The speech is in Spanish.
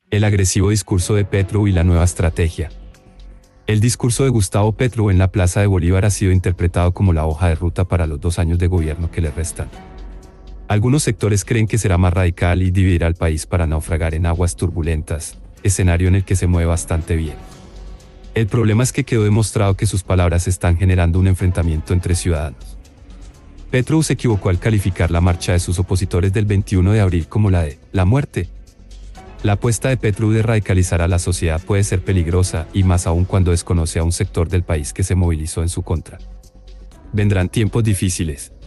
El agresivo discurso de Petro y la nueva estrategia. El discurso de Gustavo Petro en la Plaza de Bolívar ha sido interpretado como la hoja de ruta para los 2 años de gobierno que le restan. Algunos sectores creen que será más radical y dividirá al país para naufragar en aguas turbulentas, escenario en el que se mueve bastante bien. El problema es que quedó demostrado que sus palabras están generando un enfrentamiento entre ciudadanos. Petro se equivocó al calificar la marcha de sus opositores del 21 de abril como la de la muerte. La apuesta de Petro de radicalizar a la sociedad puede ser peligrosa, y más aún cuando desconoce a un sector del país que se movilizó en su contra. Vendrán tiempos difíciles.